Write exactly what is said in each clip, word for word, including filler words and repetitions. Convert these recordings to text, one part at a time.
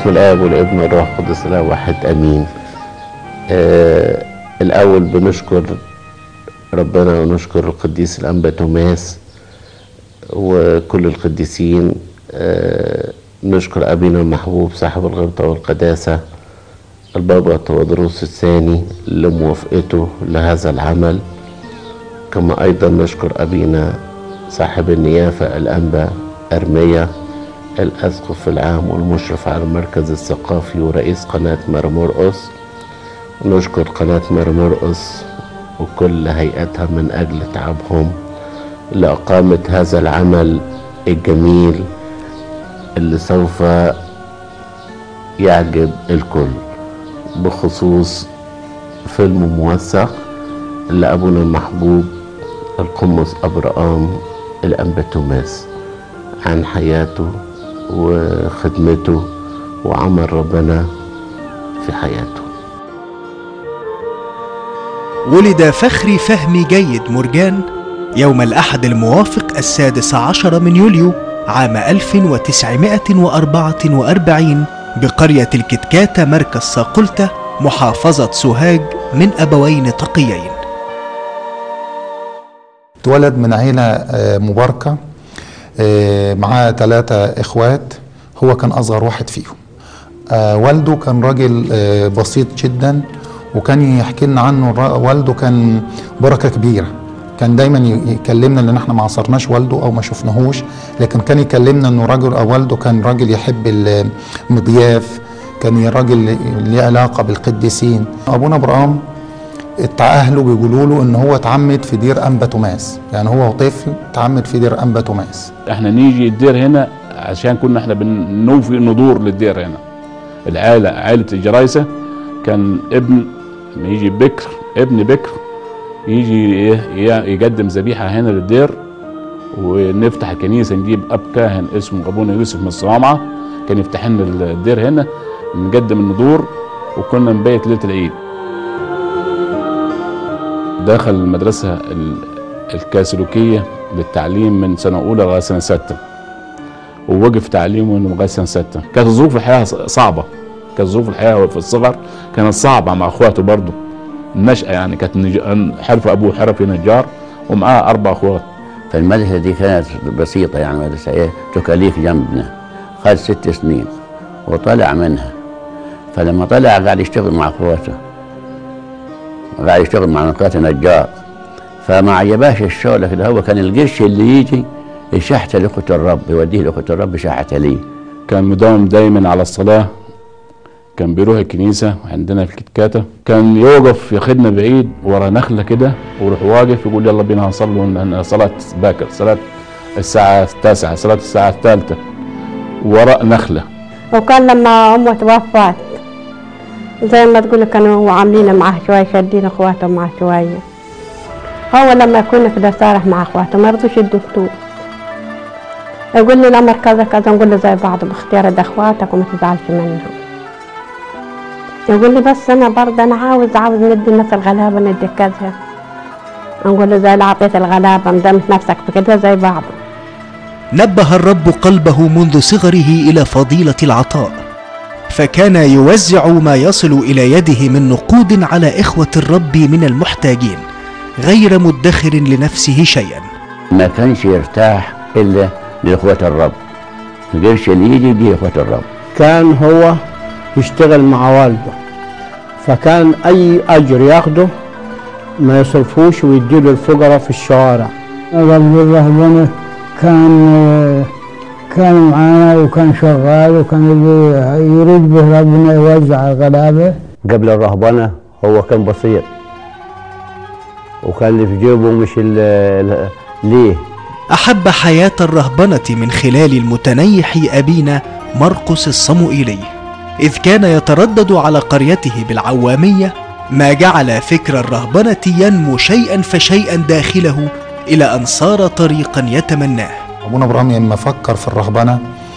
باسم الآب والابن والروح القدس لا واحد امين. آه الاول بنشكر ربنا ونشكر القديس الانبا توماس وكل القديسين. آه نشكر ابينا المحبوب صاحب الغبطة والقداسة البابا تودروس الثاني لموافقته لهذا العمل، كما ايضا نشكر ابينا صاحب النيافة الانبا ارميا الاسقف العام والمشرف على المركز الثقافي ورئيس قناة مرمرقص. نشكر قناة مرمرقص وكل هيئتها من اجل تعبهم لإقامة هذا العمل الجميل اللي سوف يعجب الكل، بخصوص فيلم موثق لأبونا المحبوب القمص أبرام الأنبا توماس عن حياته وخدمته وعمل ربنا في حياته. ولد فخري فهمي جيد مرجان يوم الأحد الموافق السادس عشر من يوليو عام ألف وتسعمائة وأربعة وأربعين بقرية الكتكاتة مركز صاقلتة محافظة سوهاج من أبوين تقيين. اتولد من عيلة مباركة معاه ثلاثة إخوات، هو كان أصغر واحد فيهم. والده كان راجل بسيط جدا، وكان يحكي لنا عنه والده كان بركة كبيرة. كان دايما يكلمنا لان احنا ما عصرناش والده او ما شفناهوش، لكن كان يكلمنا انه راجل او والده كان راجل يحب المضياف، كان راجل ليه علاقه بالقديسين. ابونا ابراهام اهله بيقولوا له ان هو اتعمد في دير انبا توماس، يعني هو طفل اتعمد في دير انبا توماس. احنا نيجي الدير هنا عشان كنا احنا بنوفي ندور للدير هنا. العائله عائله الجرايسه كان ابن يجي بكر ابن بكر يجي يقدم ذبيحه هنا للدير، ونفتح الكنيسه نجيب اب كاهن اسمه ابونا يوسف من الصوامعه كان يفتح لنا الدير هنا نقدم النذور، وكنا نبيت ليله العيد. دخل المدرسه الكاثوليكيه للتعليم من سنه اولى لغايه سنه سته، ووقف تعليمه لغايه سنه سته. كانت ظروف الحياه صعبه، كانت ظروف الحياه في الصغر كانت صعبه مع اخواته برضه. النشأة يعني كانت نج... حرف أبوه حرفي نجار ومعاه أربع أخوات. فالمدرسة دي كانت بسيطة، يعني مدرسة إيه تكاليف جنبنا. خد ست سنين وطلع منها، فلما طلع قاعد يشتغل مع أخواته، قاعد يشتغل مع أخواته نجار، فما عجباش الشغل كده. هو كان القرش اللي يجي يشحت لأخوة الرب، يوديه لأخوة الرب شحت ليه. كان مداوم دايما على الصلاة، كان بيروح الكنيسة عندنا في الكتكاتة، كان يوقف ياخدنا بعيد ورا نخلة كده ويروح واقف يقول يلا بينا هنصلي صلاة باكر، صلاة الساعة التاسعة، صلاة الساعة الثالثة وراء نخلة. وكان لما أمه توفت زي ما تقول كانوا عاملين معاه شوية، شادين اخواته معاه شوية. هو لما يكون كده صارح مع اخواته ما يرضوش الدكتور، يقول لي الأمر كذا كذا، نقول له زي بعض باختيار ده اخواتك وما تزعلش منهم. يقول لي بس انا برضه انا عاوز عاوز ندي الناس الغلابه ندي كذا، نقول له زي العطيه الغلابه مدامت نفسك في كده زي بعضه. نبه الرب قلبه منذ صغره الى فضيله العطاء، فكان يوزع ما يصل الى يده من نقود على اخوه الرب من المحتاجين غير مدخر لنفسه شيئا. ما كانش يرتاح الا لاخوه الرب، القرش اللي يجي يجي لاخوه الرب. كان هو يشتغل مع والده، فكان اي اجر ياخده ما يصرفوش ويديله الفقراء في الشوارع. رب الرهبنه كان كان معانا وكان شغال، وكان يريد به ربنا يوزع الغلابه. قبل الرهبنه هو كان بسيط، وكان اللي في جيبه مش ليه. احب حياه الرهبنه من خلال المتنيح ابينا مرقس الصموئيلي، إذ كان يتردد على قريته بالعوامية، ما جعل فكر الرهبنة ينمو شيئا فشيئا داخله إلى أن صار طريقا يتمناه. أبونا إبراهيم لما فكر في الرهبنة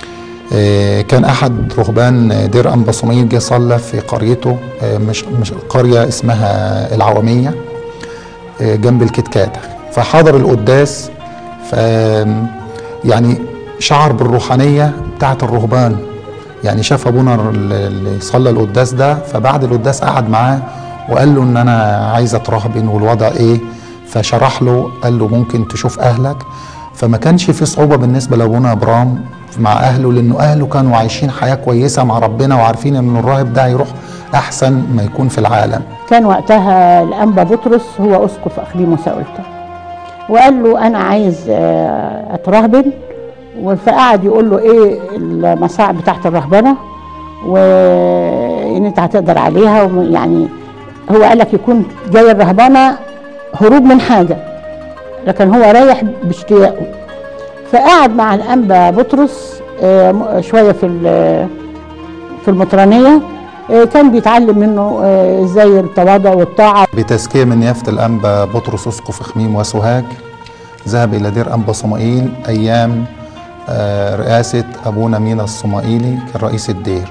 كان أحد رهبان دير أنبا صموئيل جه صلى في قريته، مش مش قرية اسمها العوامية جنب الكتكاتة، فحضر القداس، ف يعني شعر بالروحانية بتاعت الرهبان يعني شاف ابونا اللي صلى القداس ده، فبعد القداس قعد معاه وقال له ان انا عايز اترهبن والوضع ايه، فشرح له قال له ممكن تشوف اهلك. فما كانش في صعوبه بالنسبه لابونا ابرام مع اهله، لانه اهله كانوا عايشين حياه كويسه مع ربنا وعارفين ان الراهب ده هيروح احسن ما يكون في العالم. كان وقتها الانبا بطرس هو اسقف اقليم وساولته، وقال له انا عايز اترهبن، فقعد يقول له ايه المصاعب بتاعت الرهبنه وان انت هتقدر عليها. يعني هو قال لك يكون جاي الرهبنه هروب من حاجه، لكن هو رايح باشتياقه. فقعد مع الانبا بطرس شويه في في المطرانيه، كان بيتعلم منه ازاي التواضع والطاعه. بتزكيه من يافت الانبا بطرس اسقف خميم وسوهاج، ذهب الى دير انبا صمائيل ايام رئاسه ابونا مينا الصمائيلي كرئيس الدير.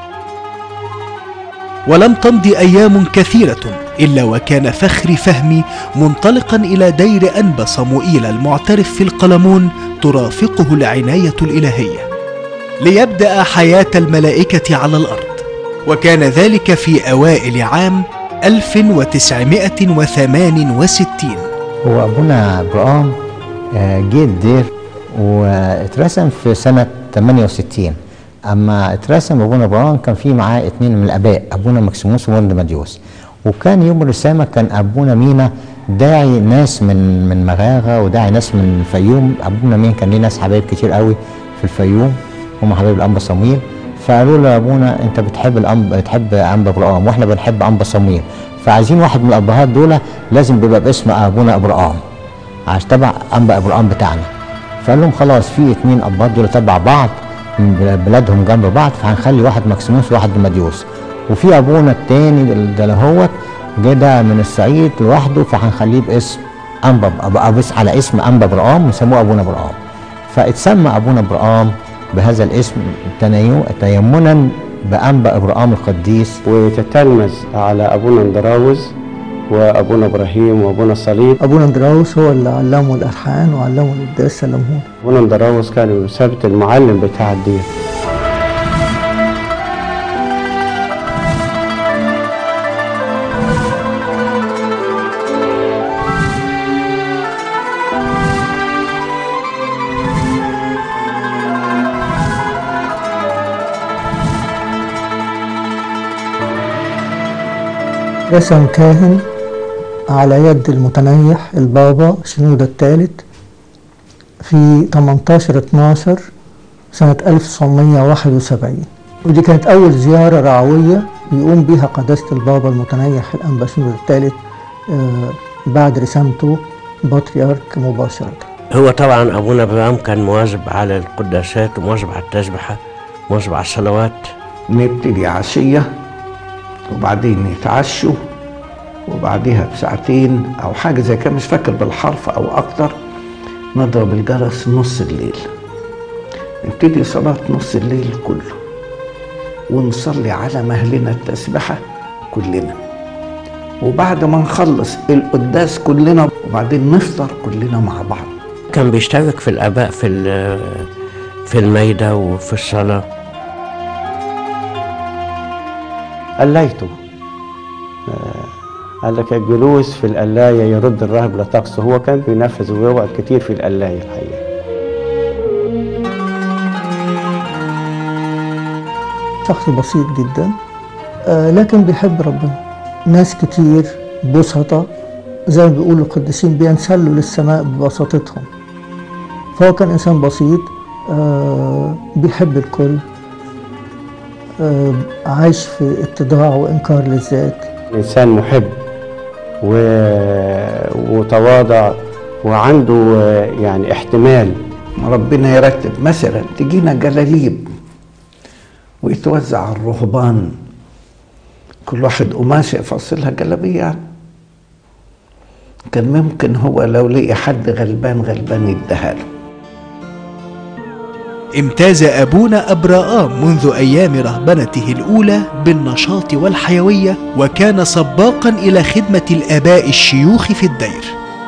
ولم تمضي أيام كثيرة إلا وكان فخري فهمي منطلقا إلى دير أنبا صموئيل المعترف في القلمون ترافقه العناية الإلهية ليبدأ حياة الملائكة على الأرض. وكان ذلك في أوائل عام ألف وتسعمائة وثمانية وستين. هو أبونا إبراهيم جه الدير واترسم في سنة ثمانية وستين. اما اترسم ابونا ابراهيم كان في معاه اتنين من الاباء، ابونا مكسيموس وابونا مديوس. وكان يوم الرسامه كان ابونا مينا داعي ناس من من مغاغه وداعي ناس من الفيوم. ابونا مينا كان ليه ناس حبايب كتير قوي في الفيوم، هم حبايب الانبا صموئيل. فقالوا له يا ابونا انت بتحب الانبا بتحب انبا ابراهيم واحنا بنحب انبا صموئيل، فعايزين واحد من الابهات دول لازم بيبقى باسم ابونا ابراهيم عشان تبع انبا ابراهيم بتاعنا. فقال لهم خلاص في اتنين ابهات دول تبع بعض من بلادهم جنب بعض، فهنخلي واحد مكسيموس وواحد مديوس. وفي ابونا التاني ده لهوت جه ده من الصعيد لوحده، فهنخليه باسم انبا بس على اسم انبا ابراهيم وسموه ابونا ابراهيم. فاتسمى ابونا ابراهيم بهذا الاسم تيمنا بانبا ابراهيم القديس. وتتلمذ على ابونا اندراوس وابونا ابراهيم وابونا صليب. ابونا اندراوس هو اللي علمه الالحان وعلمه القداس سلمهون. ابونا اندراوس كان بمثابه المعلم بتاع الدين. رسم كاهن على يد المتنيح البابا شنودة الثالث في ثمانية عشر اتناشر سنة ألف وتسعمائة وواحد وسبعين، ودي كانت أول زيارة رعوية يقوم بها قداسة البابا المتنيح الأنبا شنودة الثالث بعد رسامته بطريرك مباشرة. هو طبعا أبونا إبراهيم كان مواظب على القداسات ومواظب على التسبحة ومواظب على الصلوات. نبتدي عشية وبعدين يتعشوا وبعديها بساعتين او حاجه زي كده مش فاكر بالحرف او اكتر نضرب الجرس نص الليل، نبتدي صلاه نص الليل كله ونصلي على مهلنا التسبحه كلنا، وبعد ما نخلص القداس كلنا وبعدين نفطر كلنا مع بعض. كان بيشترك في الاباء في في الميده وفي الصلاه. قليته آه قال لك الجلوس في القلاية يرد الراهب لا تقصى. هو كان بينفذ ويوقف كتير في القلاية الحقيقة. شخص بسيط جدا آه لكن بيحب ربنا. ناس كتير بسطة زي ما بيقولوا القديسين بينسلوا للسماء ببساطتهم، فهو كان إنسان بسيط آه بيحب الكل، آه عايش في اتضاع وإنكار للذات. إنسان محب و... وتواضع وعنده يعني احتمال. ربنا يرتب مثلا تجينا جلاليب ويتوزع على الرهبان، كل واحد قماشة يفصلها جلابية. كان ممكن هو لو لقي حد غلبان غلبان يديها له. امتاز أبونا أبراهام منذ أيام رهبنته الأولى بالنشاط والحيوية، وكان سباقا إلى خدمة الآباء الشيوخ في الدير.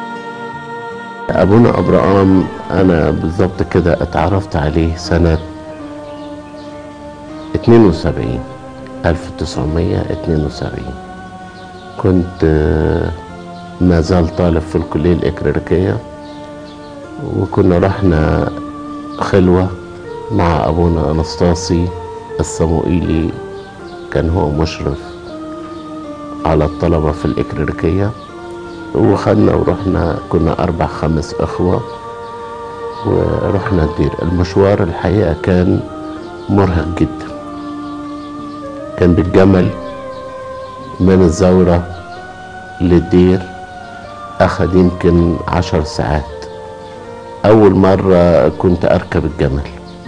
أبونا أبراهام أنا بالضبط كده اتعرفت عليه سنة اتنين وسبعين ألف وتسعمية اتنين وسبعين كنت ما زال طالب في الكلية الإكليريكية، وكنا رحنا خلوة مع أبونا أنستاسي الصموئيلي، كان هو مشرف على الطلبة في الإكليريكية، وخدنا ورحنا، كنا أربع خمس أخوة ورحنا الدير. المشوار الحقيقة كان مرهق جدا، كان بالجمل من الزورة للدير، أخد يمكن عشر ساعات. أول مرة كنت أركب الجمل،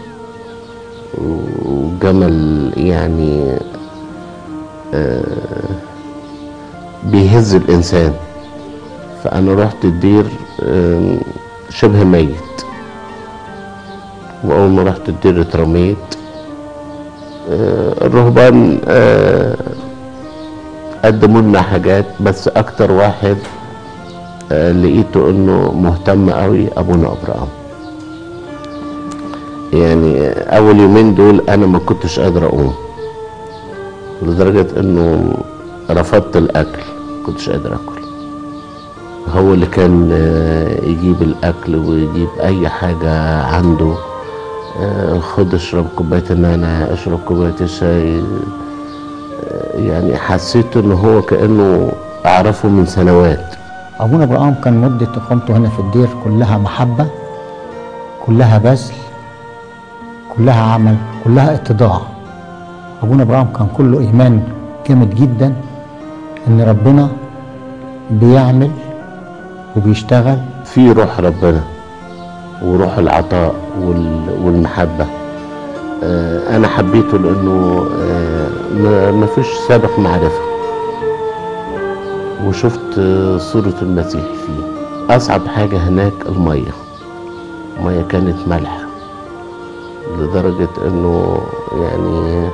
وجمل يعني آه بيهز الإنسان، فأنا رحت الدير آه شبه ميت، وأول ما رحت الدير اترميت. آه الرهبان آه قدموا لنا حاجات، بس أكتر واحد آه لقيته إنه مهتم قوي أبونا أبراهام. يعني أول يومين دول أنا ما كنتش قادر أقوم، لدرجة إنه رفضت الأكل، ما كنتش قادر أكل. هو اللي كان يجيب الأكل ويجيب أي حاجة عنده، خد اشرب كوباية النعناع، اشرب كوباية الشاي. يعني حسيت إنه هو كأنه أعرفه من سنوات. أبونا أبراهام كان مدة إقامته هنا في الدير كلها محبة، كلها بذل، كلها عمل، كلها اتضاع. أبونا أبراهام كان كله إيمان جامد جدا إن ربنا بيعمل وبيشتغل. في روح ربنا وروح العطاء والمحبة. أنا حبيته لأنه ما فيش سابق معرفة، وشفت صورة المسيح فيه. أصعب حاجة هناك المية، المية كانت مالحة لدرجة إنه يعني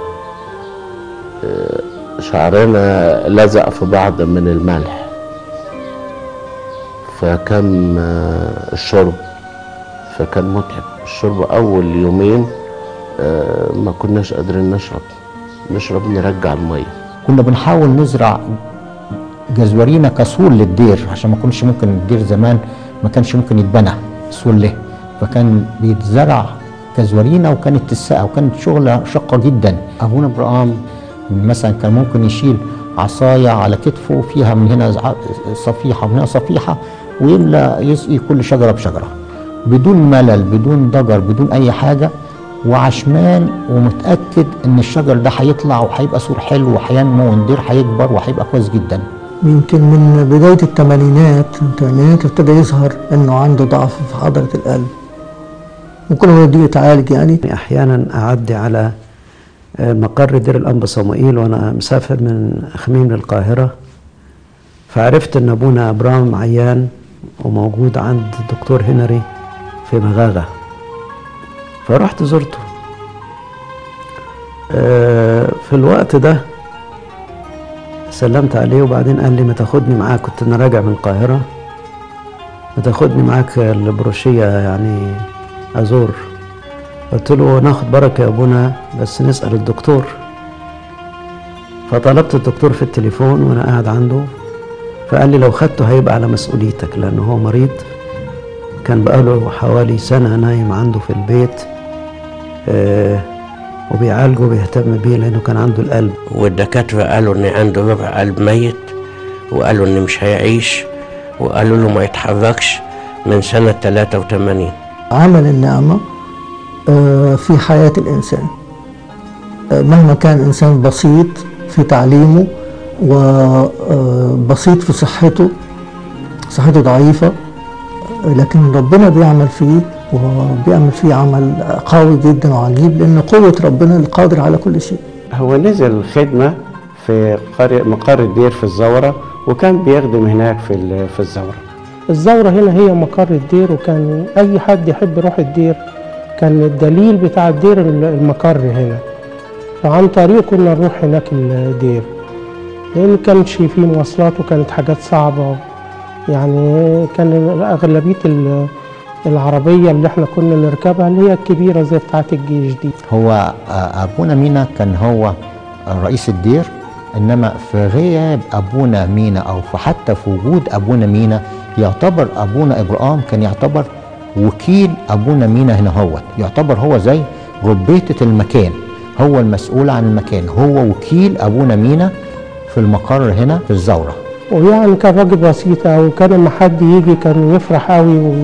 شعرنا لزق في بعض من الملح. فكان الشرب فكان متعب. الشرب أول يومين ما كناش قادرين نشرب نشرب نرجع المية. كنا بنحاول نزرع جزورينا كسور للدير، عشان ما كنش ممكن الدير زمان ما كانش ممكن يتبنى سور له، فكان بيتزرع جزورينا، وكانت تسقى، وكانت شغلة شقة جدا. أبونا أبراهام مثلا كان ممكن يشيل عصاية على كتفه فيها من هنا صفيحة ومن هنا صفيحة، ويملى يسقي كل شجرة بشجرة بدون ملل، بدون ضجر، بدون أي حاجة، وعشمان ومتأكد إن الشجر ده هيطلع وهيبقى سور حلو وهينمو والدير هيكبر وهيبقى كويس جدا. يمكن من بداية الثمانينات الثمانينات ابتدى يظهر إنه عنده ضعف في عضلة القلب، وكل ما يوديه يتعالج. يعني أحيانا أعدي على مقر دير الأنبا صموئيل وأنا مسافر من خميم للقاهرة، فعرفت إن أبونا أبراهام عيان وموجود عند الدكتور هنري في مغاغة، فرحت زرته. في الوقت ده سلمت عليه، وبعدين قال لي ما تاخدني معاك، كنت أنا راجع من القاهرة، ما تاخدني معاك البروشية يعني أزور. قلت له ناخد بركة يا أبونا بس نسأل الدكتور. فطلبت الدكتور في التليفون وأنا قاعد عنده، فقال لي لو خدته هيبقى على مسؤوليتك، لأنه هو مريض، كان بقاله حوالي سنة نايم عنده في البيت، آه وبيعالجه وبيهتم بيه لأنه كان عنده القلب. والدكاترة قالوا إن عنده ربع قلب ميت، وقالوا إن مش هيعيش، وقالوا له ما يتحركش من سنة ثلاثة وثمانين. عمل النعمة في حياة الإنسان، مهما كان إنسان بسيط في تعليمه وبسيط في صحته، صحته ضعيفة، لكن ربنا بيعمل فيه وبيعمل فيه عمل قوي جدا وعجيب، لأن قوة ربنا القادر على كل شيء. هو نزل خدمة في مقر الدير في الزورة، وكان بيخدم هناك في في الزورة. الزورة هنا هي مقر الدير، وكان أي حد يحب يروح الدير كان الدليل بتاع الدير المقر هنا، فعن طريق كنا نروح هناك الدير، لأن كانش فيه مواصلات وكانت حاجات صعبة. يعني كان أغلبية العربية اللي احنا كنا نركبها اللي هي الكبيرة زي بتاعة الجيش دي. هو أبونا مينا كان هو رئيس الدير، إنما في غياب أبونا مينا أو في حتى في وجود أبونا مينا يعتبر أبونا إبراهام كان يعتبر وكيل أبونا مينا هنا، هو يعتبر هو زي ربيطة المكان، هو المسؤول عن المكان، هو وكيل أبونا مينا في المقر هنا في الزورة. ويعني كان راجل بسيط أوي، وكان لما حد يجي كان يفرح أوي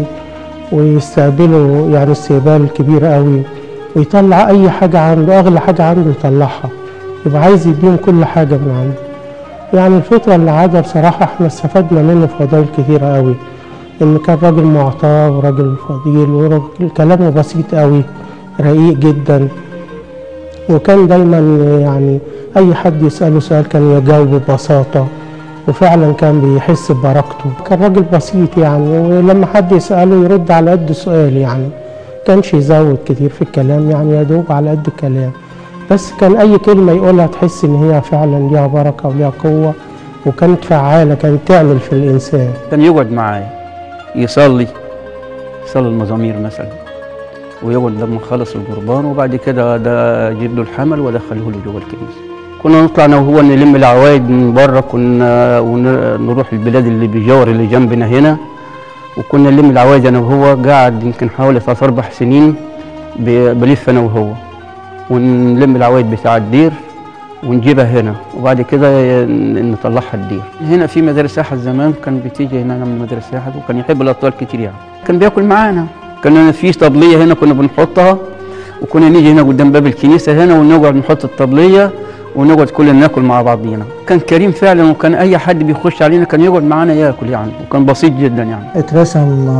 ويستقبله يعني استقبال كبير أوي، ويطلع أي حاجة عنده، أغلى حاجة عنده يطلعها، يبقى عايز يديهم كل حاجة من عنده. يعني الفترة اللي عادة بصراحة احنا استفدنا منه فضائل كتيرة أوي، إن كان راجل معطاء وراجل فضيل وراجل كلامه بسيط أوي رقيق جدا، وكان دايما يعني أي حد يسأله سؤال كان يجاوبه ببساطة، وفعلا كان بيحس ببركته. كان راجل بسيط يعني، ولما حد يسأله يرد على قد السؤال، يعني كانش يزود كتير في الكلام، يعني يدوب على قد الكلام، بس كان أي كلمة يقولها تحس إن هي فعلا ليها بركة وليها قوة، وكانت فعالة، كانت تعمل في الإنسان. كان يقعد معايا يصلي يصلي المزامير مثلا، ويقعد لما خلص القربان، وبعد كده ده اجيب له الحمل وادخله له جوه الكنيسه. كنا نطلع انا وهو نلم العوايد من بره، كنا ونروح البلاد اللي بجوار اللي جنبنا هنا، وكنا نلم العوايد انا وهو. قاعد يمكن حوالي ثلاث اربع سنين بلف انا وهو، ونلم العوايد بتاع الدير ونجيبها هنا، وبعد كده نطلعها الدير. هنا في مدارس احد زمان كان بتيجي هنا من مدرسه احد، وكان يحب الاطفال كتير يعني، كان بياكل معانا. كان في طبليه هنا كنا بنحطها، وكنا نيجي هنا قدام باب الكنيسه هنا ونقعد نحط الطبليه ونقعد كلنا ناكل مع بعضينا. كان كريم فعلا، وكان اي حد بيخش علينا كان يقعد معانا ياكل يعني، وكان بسيط جدا يعني. اترسم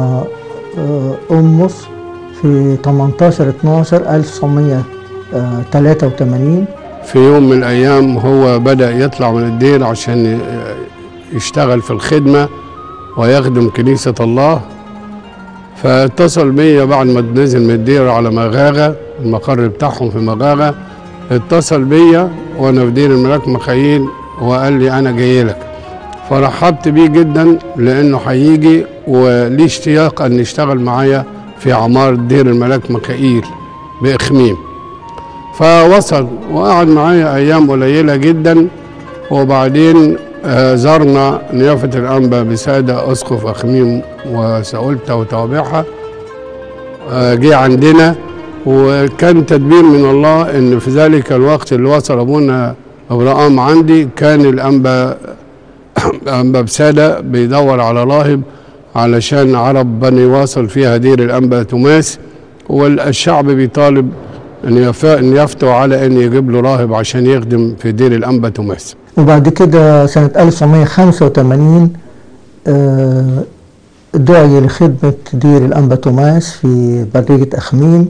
أمس في تمنتاشر اتناشر ألف وتسعمية وتلاتة وتمانين. في يوم من الأيام هو بدأ يطلع من الدير عشان يشتغل في الخدمة ويخدم كنيسة الله، فاتصل بيا بعد ما نزل من الدير على مغاغة، المقر بتاعهم في مغاغة. اتصل بيا وأنا في دير الملاك ميخائيل وقال لي أنا جاي لك، فرحبت بيه جدا لأنه هيجي وليه اشتياق أن يشتغل معايا في عمار دير الملاك ميخائيل بإخميم. فوصل وقعد معايا أيام قليلة جدا، وبعدين زارنا نيافة الأنبا بسادة أسقف أخميم وسألته وتوابعها، جه عندنا، وكان تدبير من الله إن في ذلك الوقت اللي وصل أبونا إبراهام عندي كان الأنبا أنبا بسادة بيدور على راهب علشان عرب بني واصل فيها دير الأنبا توماس، والشعب بيطالب ان يفتوا على ان يجيب له راهب عشان يخدم في دير الانبا توماس. وبعد كده سنة ألف وتسعمية وخمسة وتمانين دعي لخدمة دير الانبا توماس في برية أخميم،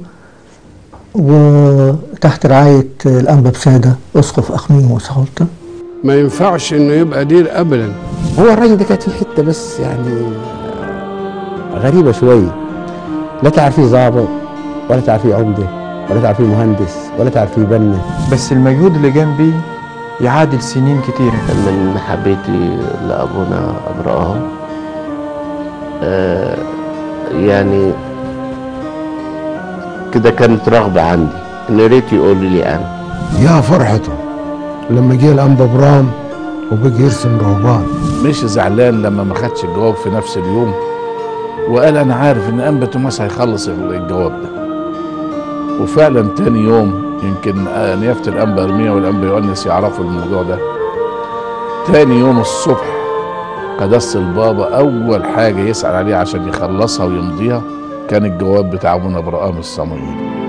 وتحت رعاية الانبا بسادة اسقف أخميم وسهولته. ما ينفعش انه يبقى دير ابدا. هو الراجل ده كانت في حته بس يعني غريبه شويه، لا تعرفيه ظابط ولا تعرفيه عمده ولا تعرفيه مهندس ولا تعرفيه بنا، بس المجهود اللي قام بيه يعادل سنين كتيرة. من محبتي لأبونا إبراهام آه يعني كده كانت رغبة عندي إن ريت يقول لي أنا. يا فرحته لما جه الأنبا إبراهام وبقي يرسم رهبان. مش زعلان لما ما خدش الجواب في نفس اليوم، وقال أنا عارف إن أنبا توماس هيخلص الجواب ده. وفعلا تاني يوم يمكن نيافة الأنبا إرميا والأنبا يونس يعرفوا الموضوع ده. تاني يوم الصبح قدس البابا أول حاجة يسأل عليها عشان يخلصها ويمضيها كان الجواب بتاع أبونا إبراهام الصموئيلي.